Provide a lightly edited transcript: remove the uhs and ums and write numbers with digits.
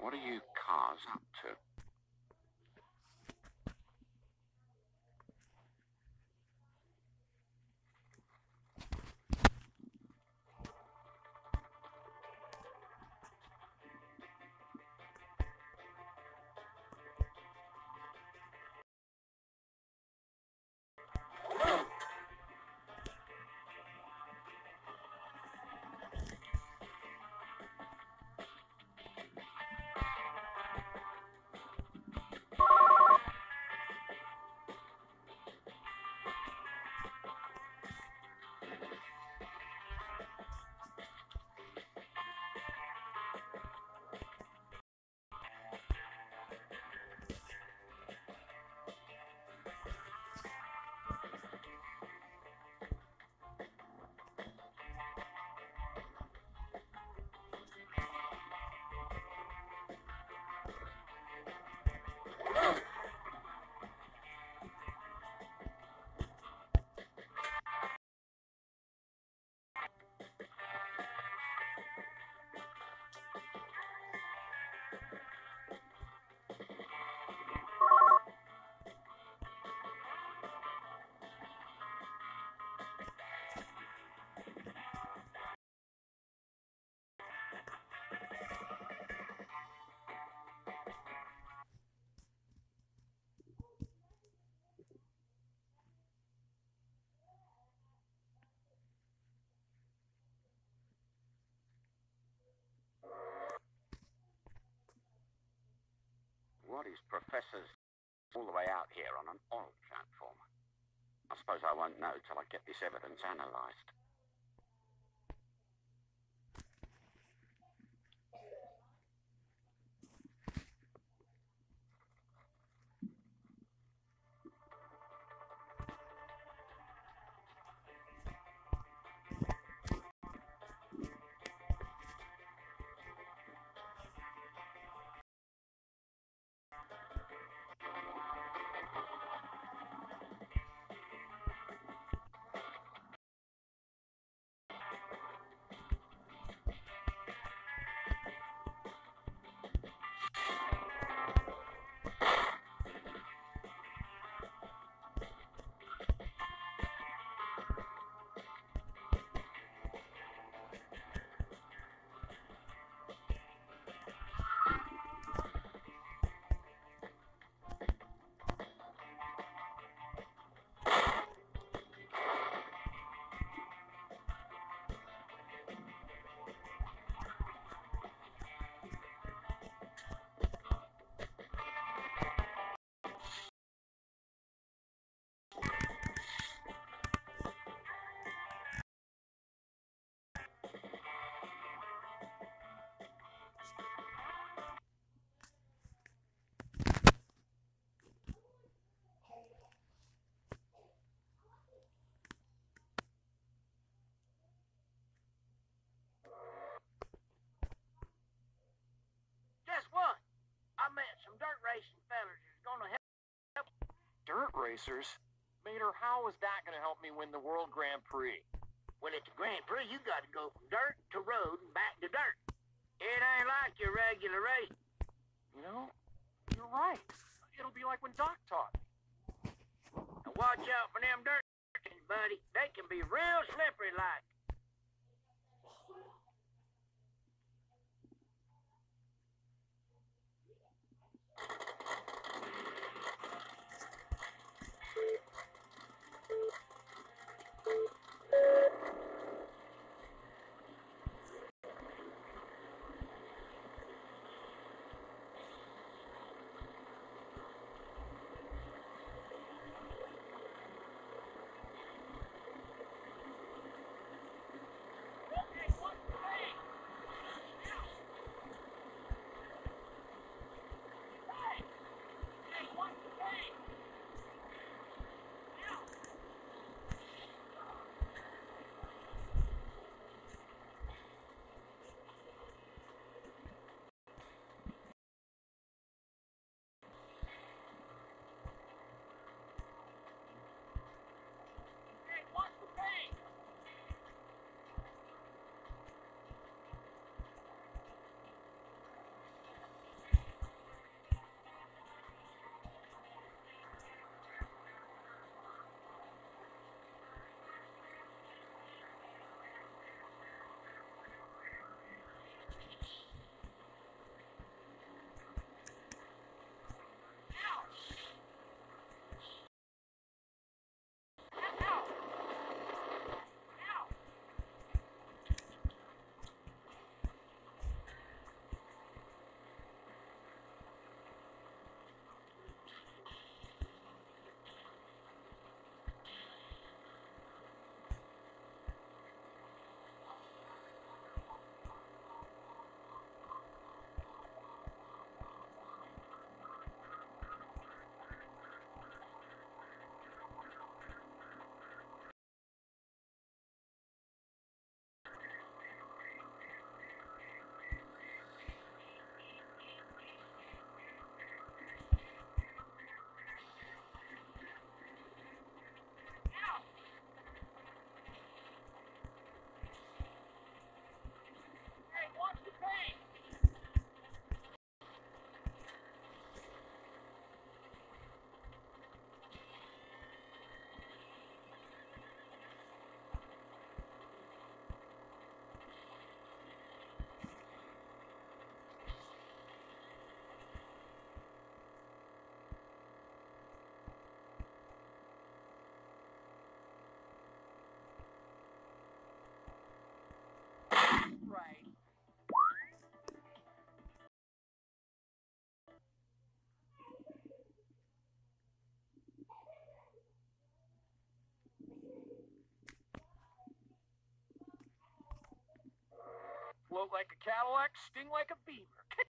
What are you cars up to? What is Professor's all the way out here on an oil transformer? I suppose I won't know till I get this evidence analysed. Dirt racers? Mater, how is that going to help me win the World Grand Prix? Well, at the Grand Prix, you got to go from dirt to road and back to dirt. It ain't like your regular race. You know, you're right. It'll be like when Doc taught me. Now watch out for them dirt things, buddy. They can be real slippery like. Float like a Cadillac, sting like a beaver.